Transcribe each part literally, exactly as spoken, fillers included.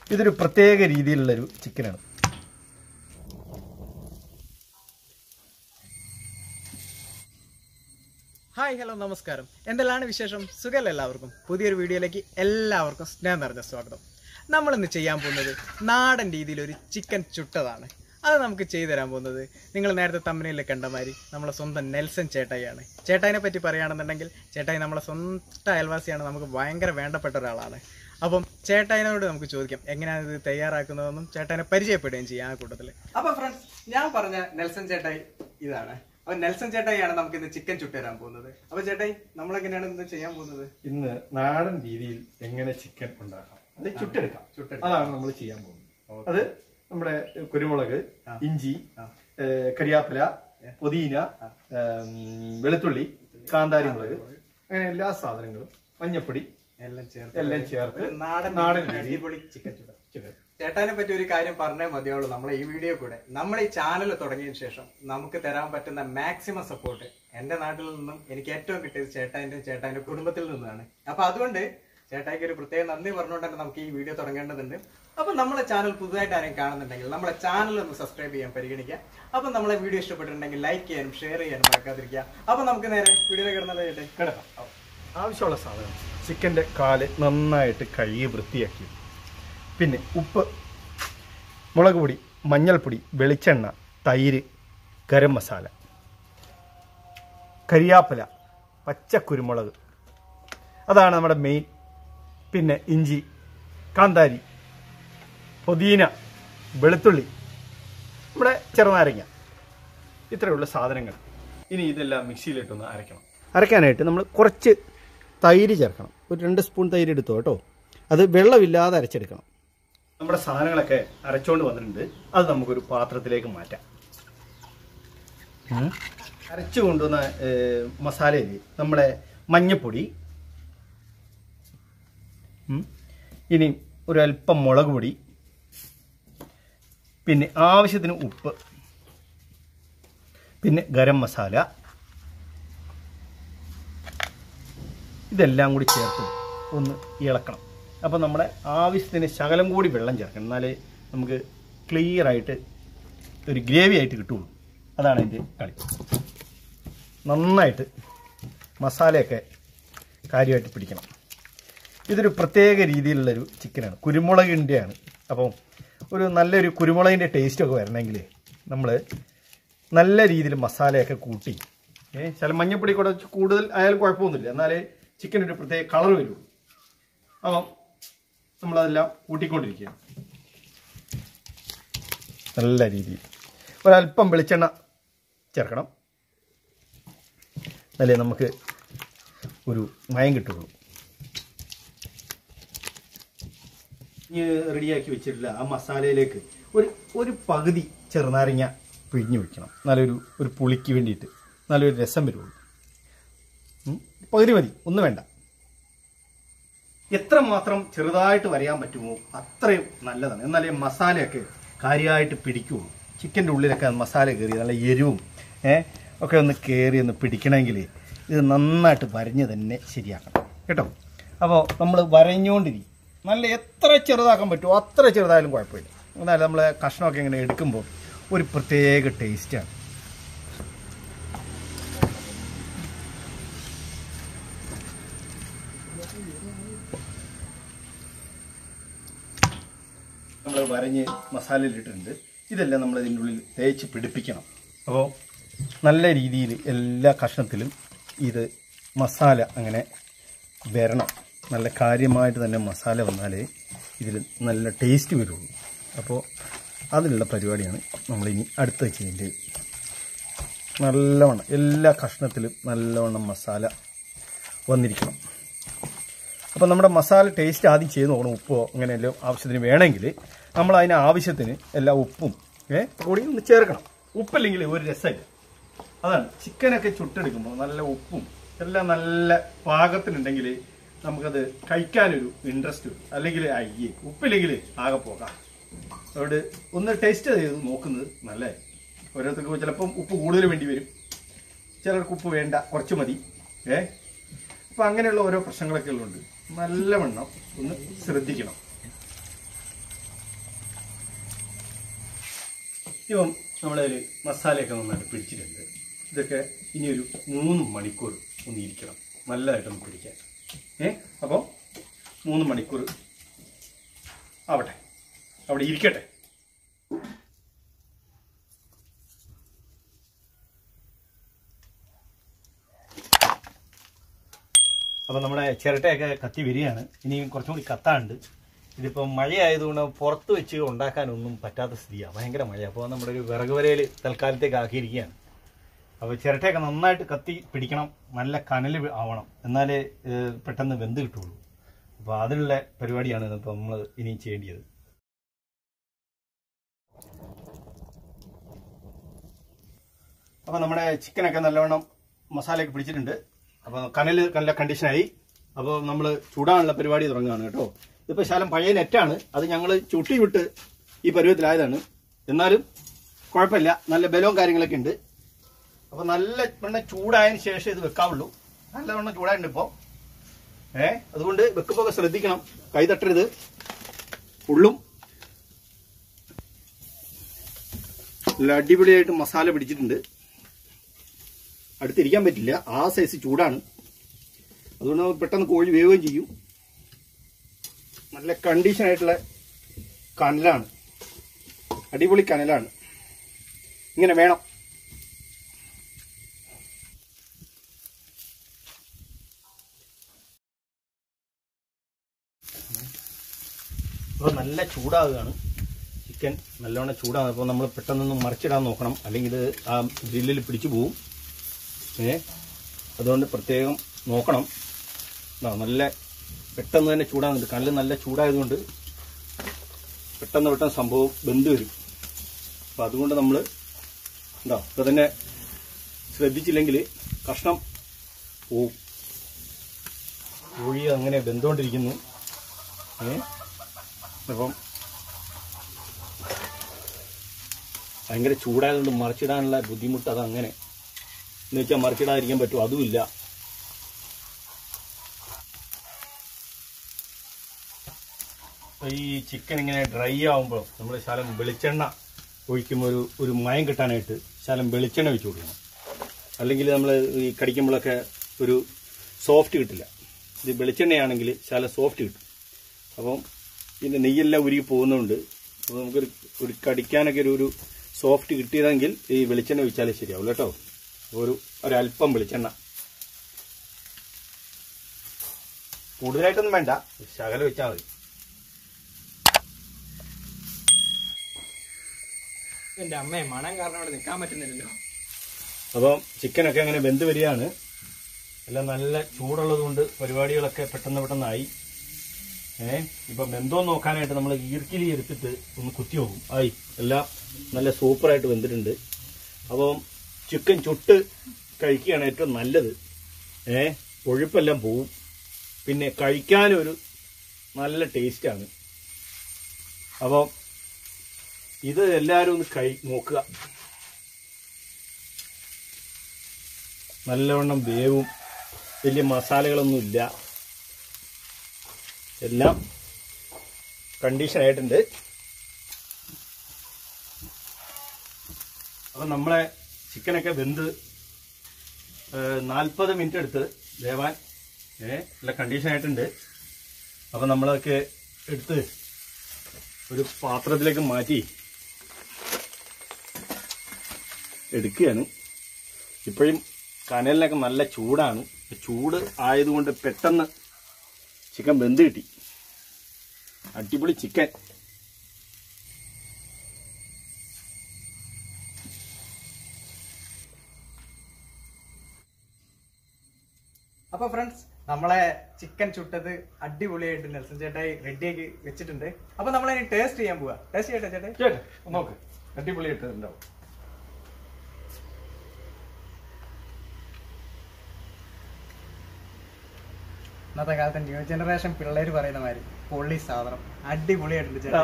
ഇതൊരു പ്രത്യേക രീതിയിലുള്ളൊരു ചിക്കനാണ്. ഹായ്, ഹലോ, നമസ്കാരം. എന്തെല്ലാം വിശേഷം? സുഖമല്ല എല്ലാവർക്കും? പുതിയൊരു വീഡിയോയിലേക്ക് എല്ലാവർക്കും സ്നേഹം നിറഞ്ഞ സ്വാഗതം. നമ്മളിന്ന് ചെയ്യാൻ പോകുന്നത് നാടൻ രീതിയിലൊരു ചിക്കൻ ചുട്ടതാണ്. അത് നമുക്ക് ചെയ്തു തരാൻ പോകുന്നത് നിങ്ങൾ നേരത്തെ തമ്പനയിൽ കണ്ട മാതിരി നമ്മളെ സ്വന്തം നെൽസൺ ചേട്ടായിയാണ്. ചേട്ടായിനെ പറ്റി പറയുകയാണെന്നുണ്ടെങ്കിൽ ചേട്ടായി നമ്മളെ സ്വന്തം അയൽവാസിയാണ്, നമുക്ക് ഭയങ്കര വേണ്ടപ്പെട്ട ഒരാളാണ്. അപ്പം ചേട്ടായിനോട് നമുക്ക് ചോദിക്കാം എങ്ങനെയാണ് ഇത് തയ്യാറാക്കുന്നതെന്നും ചേട്ടായിനെ പരിചയപ്പെടുകയും ചെയ്യാം ആ കൂട്ടത്തിൽ. അപ്പോൾ ഫ്രണ്ട്സ്, ഞാൻ പറഞ്ഞ നെൽസൺ ചേട്ടായി ഇതാണ്. അപ്പൊ നെൽസൺ ചേട്ടായിയാണ് നമുക്ക് ഇന്ന് ചിക്കൻ ചുട്ടുതരാൻ പോകുന്നത്. അപ്പൊ ചേട്ടായി, നമ്മളെങ്ങനെയാണ് ഇന്ന് ചെയ്യാൻ പോകുന്നത്? ഇന്ന് നാടൻ രീതിയിൽ എങ്ങനെ ചിക്കൻ ഉണ്ടാക്കാം, അത് ചുട്ടെടുക്കാം. അതാണ് നമ്മൾ ചെയ്യാൻ പോകുന്നത്. അത് നമ്മുടെ കുരുമുളക്, ഇഞ്ചി, കരിയാപ്പില, പുതിന, വെളുത്തുള്ളി, കാന്താരി മുളക്, അങ്ങനെ എല്ലാ സാധനങ്ങളും, മഞ്ഞപ്പൊടി എല്ലാം ചേർത്ത് എല്ലാം ചേർത്ത് നാടൻ നാടൻ അടിപൊളി ചിക്കൻ ചുട്ട. ചേട്ടാനെ പറ്റി ഒരു കാര്യം പറഞ്ഞേ മതിയുള്ളൂ. നമ്മളെ ഈ വീഡിയോ കൂടെ നമ്മൾ ഈ ചാനൽ തുടങ്ങിയതിന് ശേഷം നമുക്ക് തരാൻ പറ്റുന്ന മാക്സിമം സപ്പോർട്ട് എന്റെ നാട്ടിൽ നിന്നും എനിക്ക് ഏറ്റവും കിട്ടിയത് ചേട്ടായിന്റെ ചേട്ടായിന്റെ കുടുംബത്തിൽ നിന്നാണ്. അപ്പൊ അതുകൊണ്ട് ചേട്ടായിക്ക് ഒരു പ്രത്യേക നന്ദി പറഞ്ഞുകൊണ്ട് തന്നെ നമുക്ക് ഈ വീഡിയോ തുടങ്ങേണ്ടതുണ്ട്. അപ്പൊ നമ്മളെ ചാനൽ പുതുതായിട്ട് ആരെയും കാണുന്നുണ്ടെങ്കിൽ നമ്മളെ ചാനൽ ഒന്ന് സബ്സ്ക്രൈബ് ചെയ്യാൻ പരിഗണിക്കുക. അപ്പൊ നമ്മളെ വീഡിയോ ഇഷ്ടപ്പെട്ടിട്ടുണ്ടെങ്കിൽ ലൈക്ക് ചെയ്യാനും ഷെയർ ചെയ്യാനും മറക്കാതിരിക്കുക. അപ്പൊ നമുക്ക് നേരെ വീഡിയോ കിടന്നത് ചേട്ടൻ കിടക്കാം. ആവശ്യമുള്ള സാധനം: ചിക്കൻ്റെ കാല് നന്നായിട്ട് കഴുകി വൃത്തിയാക്കി, പിന്നെ ഉപ്പ്, മുളക് പൊടി, മഞ്ഞൾപ്പൊടി, വെളിച്ചെണ്ണ, തൈര്, ഗരം മസാല, കരിയാപ്പില, പച്ചക്കുരുമുളക്, അതാണ് നമ്മുടെ മെയിൻ. പിന്നെ ഇഞ്ചി, കാന്താരി, പുതിന, വെളുത്തുള്ളി, നമ്മുടെ ചെറുനാരങ്ങ, ഇത്രയുള്ള സാധനങ്ങൾ. ഇനി ഇതെല്ലാം മിക്സിയിലിട്ടൊന്ന് അരയ്ക്കണം. അരയ്ക്കാനായിട്ട് നമ്മൾ കുറച്ച് തൈര് ചേർക്കണം. ഒരു രണ്ട് സ്പൂൺ തൈര് എടുത്തോ കേട്ടോ. അത് വെള്ളമില്ലാതെ അരച്ചെടുക്കണം. നമ്മുടെ സാധനങ്ങളൊക്കെ അരച്ചുകൊണ്ട് വന്നിട്ടുണ്ട്. അത് നമുക്കൊരു പാത്രത്തിലേക്ക് മാറ്റാം. അരച്ചു കൊണ്ടുവന്ന മസാലയിൽ നമ്മുടെ മഞ്ഞപ്പൊടി, ഇനി ഒരല്പം മുളക് പൊടി, പിന്നെ ആവശ്യത്തിന് ഉപ്പ്, പിന്നെ ഗരം മസാല, ഇതെല്ലാം കൂടി ചേർത്ത് ഒന്ന് ഇളക്കണം. അപ്പോൾ നമ്മുടെ ആവശ്യത്തിന് ശകലം കൂടി വെള്ളം ചേർക്കണം, എന്നാലേ നമുക്ക് ക്ലിയർ ആയിട്ട് ഒരു ഗ്രേവി ആയിട്ട് കിട്ടുള്ളൂ. അതാണ് എൻ്റെ കളി. നന്നായിട്ട് മസാലയൊക്കെ കാര്യമായിട്ട് പിടിക്കണം. ഇതൊരു പ്രത്യേക രീതിയിലുള്ളൊരു ചിക്കനാണ്, കുരുമുളകിൻ്റെയാണ്. അപ്പോൾ ഒരു നല്ലൊരു കുരുമുളകിൻ്റെ ടേസ്റ്റൊക്കെ വരണമെങ്കിൽ നമ്മൾ നല്ല രീതിയിൽ മസാലയൊക്കെ കൂട്ടി, ഏ ചില മഞ്ഞപ്പൊടി കൂടെ കൂടുതൽ ആയാലും കുഴപ്പമൊന്നുമില്ല, എന്നാലേ ചിക്കൻ ഒരു പ്രത്യേക കളർ വരുള്ളൂ. അപ്പം നമ്മളതെല്ലാം കൂട്ടിക്കൊണ്ടിരിക്കുക നല്ല രീതിയിൽ. ഒരല്പം വെളിച്ചെണ്ണ ചേർക്കണം, എന്നാലേ നമുക്ക് ഒരു മയം കിട്ടുള്ളൂ. ഇനി റെഡിയാക്കി വെച്ചിട്ടില്ല ആ മസാലയിലേക്ക് ഒരു ഒരു പകുതി ചെറുനാരങ്ങ പിഴിഞ്ഞ് വയ്ക്കണം, നല്ലൊരു ഒരു പുളിക്ക് വേണ്ടിയിട്ട്, നല്ലൊരു രസം വരുള്ളൂ. പകുതി മതി, ഒന്നും വേണ്ട. എത്രമാത്രം ചെറുതായിട്ട് വരയാൻ പറ്റുമോ അത്രയും നല്ലതാണ്, എന്നാലേ മസാലയൊക്കെ കാര്യമായിട്ട് പിടിക്കുള്ളൂ. ചിക്കൻ്റെ ഉള്ളിലൊക്കെ മസാല കയറി നല്ല എരിവും ഏഹ് ഒക്കെ ഒന്ന് കയറി ഒന്ന് പിടിക്കണമെങ്കിൽ ഇത് നന്നായിട്ട് വരഞ്ഞ് തന്നെ ശരിയാക്കണം കേട്ടോ. അപ്പോൾ നമ്മൾ വരഞ്ഞുകൊണ്ടിരിക്കും. നല്ല എത്ര ചെറുതാക്കാൻ പറ്റുമോ അത്ര ചെറുതായാലും കുഴപ്പമില്ല, എന്നാലും നമ്മൾ കഷ്ണമൊക്കെ ഇങ്ങനെ എടുക്കുമ്പോൾ ഒരു പ്രത്യേക ടേസ്റ്റാണ്. നമ്മൾ വരഞ്ഞ് മസാലയിലിട്ടിട്ടുണ്ട്. ഇതെല്ലാം നമ്മൾ ഇതിൻ്റെ ഉള്ളിൽ തേച്ച് പിടിപ്പിക്കണം. അപ്പോൾ നല്ല രീതിയിൽ എല്ലാ കഷ്ണത്തിലും ഇത് മസാല അങ്ങനെ വരണം. നല്ല കാര്യമായിട്ട് തന്നെ മസാല വന്നാലേ ഇതിൽ നല്ല ടേസ്റ്റ് വരുള്ളൂ. അപ്പോൾ അതിനുള്ള പരിപാടിയാണ് നമ്മളിനി അടുത്ത് ചെയ്യേണ്ടത്. നല്ലവണ്ണം എല്ലാ കഷ്ണത്തിലും നല്ലവണ്ണം മസാല വന്നിരിക്കണം. അപ്പോൾ നമ്മുടെ മസാല ടേസ്റ്റ് ആദ്യം ചെയ്ത് നോക്കണം. ഉപ്പോ അങ്ങനെയെല്ലാം ആവശ്യത്തിന് വേണമെങ്കിൽ നമ്മൾ അതിന് ആവശ്യത്തിന് എല്ലാ ഉപ്പും ഏ കൂടി ഒന്ന് ചേർക്കണം. ഉപ്പില്ലെങ്കിൽ ഒരു രസമില്ല. അതാണ് ചിക്കനൊക്കെ ചുട്ടെടുക്കുമ്പോൾ നല്ല ഉപ്പും എല്ലാം നല്ല പാകത്തിനുണ്ടെങ്കിൽ നമുക്കത് കഴിക്കാനൊരു ഇൻട്രസ്റ്റ് വരും. അല്ലെങ്കിൽ അയ്യേ ഉപ്പില്ലെങ്കിൽ ആകെ പോകാം. അതുകൊണ്ട് ഒന്ന് ടേസ്റ്റ് ചെയ്ത് നോക്കുന്നത് നല്ലതായി. ഓരോരുത്തർക്ക് ചിലപ്പം ഉപ്പ് കൂടുതൽ വേണ്ടി വരും, ചിലർക്ക് ഉപ്പ് വേണ്ട, കുറച്ച് മതി. ഏ അപ്പം അങ്ങനെയുള്ള ഓരോ പ്രശ്നങ്ങളൊക്കെ ഉള്ളതുകൊണ്ട് നല്ലവണ്ണം ഒന്ന് ശ്രദ്ധിക്കണം. ഇപ്പം നമ്മളതിൽ മസാലയൊക്കെ നന്നായിട്ട് പിടിച്ചിട്ടുണ്ട്. ഇതൊക്കെ ഇനിയൊരു മൂന്ന് മണിക്കൂർ ഒന്ന് ഇരിക്കണം, നല്ലതായിട്ടൊന്ന് പിടിക്കാൻ. ഏ അപ്പോൾ മൂന്ന് മണിക്കൂർ ആവട്ടെ, അവിടെ ഇരിക്കട്ടെ. അപ്പോൾ നമ്മുടെ ചിരട്ടയൊക്കെ കത്തി വരികയാണ്. ഇനിയും കുറച്ചും കൂടി കത്താണ്ട്. ഇതിപ്പോൾ മഴയായതുകൊണ്ട് പുറത്ത് വെച്ച് ഉണ്ടാക്കാനൊന്നും പറ്റാത്ത സ്ഥിതിയാണ്, ഭയങ്കര മഴ. അപ്പോൾ നമ്മുടെ ഒരു വിറക് വരയിൽ തൽക്കാലത്തേക്ക് ആക്കിയിരിക്കുകയാണ്. അപ്പോൾ ചിരട്ടയൊക്കെ നന്നായിട്ട് കത്തി പിടിക്കണം, നല്ല കനൽ ആവണം, എന്നാലേ പെട്ടെന്ന് വെന്ത് കിട്ടുള്ളൂ. അപ്പോൾ അതിനുള്ള പരിപാടിയാണ് ഇപ്പോൾ നമ്മൾ ഇനി ചെയ്യേണ്ടത്. അപ്പോൾ നമ്മുടെ ചിക്കനൊക്കെ നല്ലവണ്ണം മസാലയൊക്കെ പിടിച്ചിട്ടുണ്ട്. അപ്പോൾ കനൽ നല്ല കണ്ടീഷനായി. അപ്പോൾ നമ്മൾ ചൂടാനുള്ള പരിപാടി തുടങ്ങുകയാണ് കേട്ടോ. ഇതിപ്പോൾ ശാലം പഴയ നെറ്റാണ്, അത് ഞങ്ങൾ ചുട്ടി വിട്ട് ഈ പരുവത്തിലായതാണ്. എന്നാലും കുഴപ്പമില്ല, നല്ല ബലവും കാര്യങ്ങളൊക്കെ ഉണ്ട്. അപ്പോൾ നല്ല വണ്ണം ചൂടായതിന് ശേഷം ഇത് വെക്കാവുള്ളൂ. നല്ലവണ്ണം ചൂടായിട്ടുണ്ട് ഇപ്പോൾ. ഏ അതുകൊണ്ട് വെക്കുമ്പോൾ ശ്രദ്ധിക്കണം, കൈ തട്ടരുത്. ഉള്ളും നല്ല അടിപൊളിയായിട്ട് മസാല പിടിച്ചിട്ടുണ്ട്. അടുത്തിരിക്കാൻ പറ്റില്ല, ആ സൈസ് ചൂടാണ്. അതുകൊണ്ട് പെട്ടെന്ന് കോഴി വേവുകയും ചെയ്യും. നല്ല കണ്ടീഷനായിട്ടുള്ള കനലാണ്, അടിപൊളി കനലാണ്. ഇങ്ങനെ വേണം. അപ്പോൾ നല്ല ചൂടാവുകയാണ് ചിക്കൻ, നല്ലവണ്ണം ചൂടാകും. അപ്പോൾ നമ്മൾ പെട്ടെന്നൊന്ന് മറിച്ചിടാൻ നോക്കണം, അല്ലെങ്കിൽ ഇത് ആ ഗ്രില്ലിൽ പിടിച്ചു പോവും. ഏ അതുകൊണ്ട് പ്രത്യേകം നോക്കണം. നല്ല പെട്ടെന്ന് തന്നെ ചൂടാകുന്നുണ്ട്, കല്ല് നല്ല ചൂടായതുകൊണ്ട് പെട്ടെന്ന് പെട്ടെന്ന് സംഭവം വെന്ത് വരും. അപ്പം അതുകൊണ്ട് നമ്മൾ എന്താ ഇപ്പം തന്നെ ശ്രദ്ധിച്ചില്ലെങ്കിൽ കഷ്ണം പോവും. കോഴി അങ്ങനെ വെന്തുകൊണ്ടിരിക്കുന്നു. ഏ അപ്പം ഭയങ്കര ചൂടായതുകൊണ്ട് മറിച്ചിടാനുള്ള ബുദ്ധിമുട്ട് അതങ്ങനെ എന്ന് വെച്ചാൽ മറിച്ചിടാതിരിക്കാൻ പറ്റും, അതുമില്ല. ഈ ചിക്കൻ ഇങ്ങനെ ഡ്രൈ ആവുമ്പോൾ നമ്മൾ ശാലം വെളിച്ചെണ്ണ ഒഴിക്കുമ്പോൾ ഒരു ഒരു മയം കിട്ടാനായിട്ട് ശാലം വെളിച്ചെണ്ണ ഒഴിച്ചു കൊടുക്കണം. അല്ലെങ്കിൽ നമ്മൾ ഈ കടിക്കുമ്പോഴൊക്കെ ഒരു സോഫ്റ്റ് കിട്ടില്ല. ഇത് വെളിച്ചെണ്ണയാണെങ്കിൽ ശാലം സോഫ്റ്റ് കിട്ടും. അപ്പം ഇതിൻ്റെ നെയ്യെല്ലാം ഉരുകി പോകുന്നതുകൊണ്ട് അപ്പോൾ നമുക്കൊരു ഒരു കടിക്കാനൊക്കെ ഒരു ഒരു സോഫ്റ്റ് കിട്ടിയതെങ്കിൽ ഈ വെളിച്ചെണ്ണ ഒഴിച്ചാലേ ശരിയാവും കേട്ടോ. ഒരു ഒരല്പം വെളിച്ചെണ്ണ, കൂടുതലായിട്ടൊന്നും വേണ്ട, ശകലം വെച്ചാൽ മതി. എന്റെ അമ്മയെ മണം കാരണം അവിടെ നിൽക്കാൻ പറ്റുന്നില്ലല്ലോ. അപ്പം ചിക്കനൊക്കെ അങ്ങനെ വെന്ത് വരികയാണ്. എല്ലാം നല്ല ചൂടുള്ളത് കൊണ്ട് പരിപാടികളൊക്കെ പെട്ടെന്ന് പെട്ടെന്നായി. ഏഹ് ഇപ്പം വെന്തോ നോക്കാനായിട്ട് നമ്മൾ ഈർക്കിലി എടുത്തിട്ട് ഒന്ന് കുത്തി നോക്കും. ആയി, എല്ലാം നല്ല സൂപ്പറായിട്ട് വെന്തിട്ടുണ്ട്. അപ്പം ചിക്കൻ ചുട്ട് കഴിക്കുകയാണ് ഏറ്റവും നല്ലത്. ഏഹ് കൊഴുപ്പെല്ലാം പോവും, പിന്നെ കഴിക്കാനൊരു നല്ല ടേസ്റ്റാണ്. അപ്പം ഇത് എല്ലാവരും ഒന്ന് കഴി നോക്കുക. നല്ലവണ്ണം വേവും, വലിയ മസാലകളൊന്നുമില്ല, എല്ലാം കണ്ടീഷനായിട്ടുണ്ട്. അപ്പം നമ്മളെ ചിക്കനൊക്കെ വെന്ത് നാൽപ്പത് മിനിറ്റ് എടുത്ത് വേവാൻ ഏഹ് നല്ല കണ്ടീഷനായിട്ടുണ്ട്. അപ്പം നമ്മളൊക്കെ എടുത്ത് ഒരു പാത്രത്തിലേക്ക് മാറ്റി എടുക്കുകയാണ്. ഇപ്പോഴും കനലിനൊക്കെ നല്ല ചൂടാണ്. ചൂട് ആയതുകൊണ്ട് പെട്ടെന്ന് ചിക്കൻ വെന്ത് കിട്ടി. അടിപൊളി ചിക്കൻ. അപ്പൊ ഫ്രണ്ട്സ്, നമ്മളെ ചിക്കൻ ചുട്ടത് അടിപൊളിയായിട്ട് നെൽസൺ ചേട്ടായി റെഡിയാക്കി വെച്ചിട്ടുണ്ട്. അപ്പൊ നമ്മളതിന് ടേസ്റ്റ് ചെയ്യാൻ പോവാ. ടേസ്റ്റ് ചെയ്യട്ടെ ചേട്ടാ? ചേട്ടാ നോക്ക്, അടിപൊളിയായിട്ട് ഉണ്ടാവും. ഇന്നത്തെ കാലത്ത് ന്യൂ ജനറേഷൻ പിള്ളേര് പറയുന്ന മാതിരി പൊള്ളി സാധനം അടിപൊളിയായിട്ടുണ്ട് ചേട്ടാ.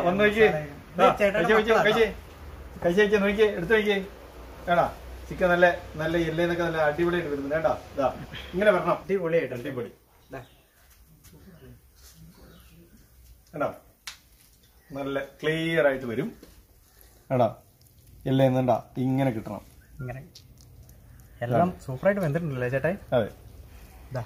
കഴിച്ചേക്ക് നോക്കിയേ, എടുത്ത് നോക്കിയേ. ഏടാ ചിക്കൻ നല്ല നല്ല എല്ലേന്നൊക്കെ നല്ല അടിപൊളിയായിട്ട് വരുന്നുണ്ട് കേട്ടാ. ഇതാ ഇങ്ങനെ വരണം, അടിപൊളിയായിട്ട്. അടിപൊളി കേടാ, നല്ല ക്ലിയർ ആയിട്ട് വരും കേടാ. എല്ലാം എന്താ ഇങ്ങനെ കിട്ടണം. ഇങ്ങനെ എല്ലാം സൂപ്പറായിട്ട് വെന്തിട്ടുണ്ടല്ലേ ചേട്ടായി? അതെ. ഇതാ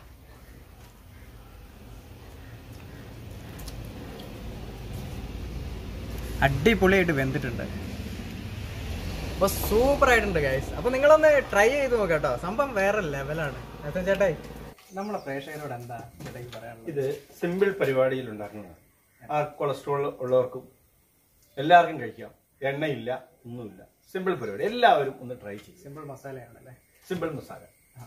അടിപൊളിയായിട്ട് വെന്തിട്ടുണ്ട്. അപ്പൊ സൂപ്പർ ആയിട്ടുണ്ട് ഗൈസ്. അപ്പൊ നിങ്ങളൊന്ന് ട്രൈ ചെയ്ത് നോക്കാം കേട്ടോ. സംഭവം വേറെ ലെവലാണ്. അച്ഛൻ ചേട്ടായി നമ്മളെ പ്രേക്ഷകരോട് എന്താ ചേട്ടായി പറയാനുള്ളത്? ഇത് സിമ്പിൾ പരിപാടിയിൽ ഉണ്ടാക്കുന്നതാണ്. ആ കൊളസ്ട്രോൾ ഉള്ളവർക്കും എല്ലാവർക്കും കഴിക്കാം. എണ്ണയില്ല, ഒന്നുമില്ല. സിമ്പിൾ പരിപാടി, എല്ലാവരും ഒന്ന് ട്രൈ ചെയ്യും. സിമ്പിൾ മസാലയാണല്ലേ? സിമ്പിൾ മസാല.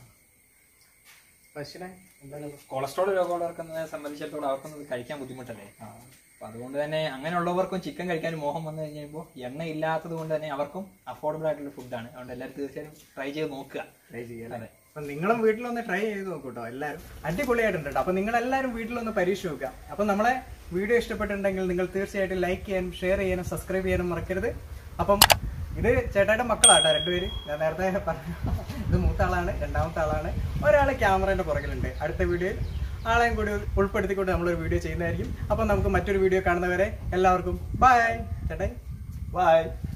പക്ഷേ കൊളസ്ട്രോൾ രോഗമുള്ളവർക്കെന്നെ സംബന്ധിച്ചിടത്തോളം അവർക്കൊന്നും കഴിക്കാൻ ബുദ്ധിമുട്ടല്ലേ. അപ്പൊ അതുകൊണ്ട് തന്നെ അങ്ങനെയുള്ളവർക്കും ചിക്കൻ കഴിക്കാൻ മോഹം വന്നു കഴിഞ്ഞപ്പോൾ എണ്ണ ഇല്ലാത്തത് കൊണ്ട് തന്നെ അവർക്കും അഫോർഡബിൾ ആയിട്ടുള്ള ഫുഡാണ്. അതുകൊണ്ട് എല്ലാവരും തീർച്ചയായും ട്രൈ ചെയ്ത് നോക്കുക. ട്രൈ ചെയ്യാം. അതെ. അപ്പൊ നിങ്ങളും വീട്ടിലൊന്ന് ട്രൈ ചെയ്ത് നോക്കൂട്ടോ. എല്ലാവരും അടിപൊളിയായിട്ടുണ്ട്. അപ്പൊ നിങ്ങൾ എല്ലാവരും വീട്ടിലൊന്ന് പരീക്ഷ നോക്കുക. അപ്പൊ നമ്മളെ വീഡിയോ ഇഷ്ടപ്പെട്ടിട്ടുണ്ടെങ്കിൽ നിങ്ങൾ തീർച്ചയായിട്ടും ലൈക്ക് ചെയ്യാനും ഷെയർ ചെയ്യാനും സബ്സ്ക്രൈബ് ചെയ്യാനും മറക്കരുത്. അപ്പം ഇത് ചേട്ടായുടെ മക്കളാട്ടോ രണ്ടുപേര്. ഞാൻ നേരത്തെ പറഞ്ഞു, ഇത് മൂത്ത ആളാണ്, രണ്ടാമത്തെ ആളാണ്, ഒരാൾ ക്യാമറയുടെ പുറകിലുണ്ട്. അടുത്ത വീഡിയോയിൽ ആളെയും കൂടി ഉൾപ്പെടുത്തിക്കൊണ്ട് നമ്മളൊരു വീഡിയോ ചെയ്യുന്നതായിരിക്കും. അപ്പം നമുക്ക് മറ്റൊരു വീഡിയോ കാണുന്നവരെ എല്ലാവർക്കും ബൈ. ചേട്ടായി ബൈ.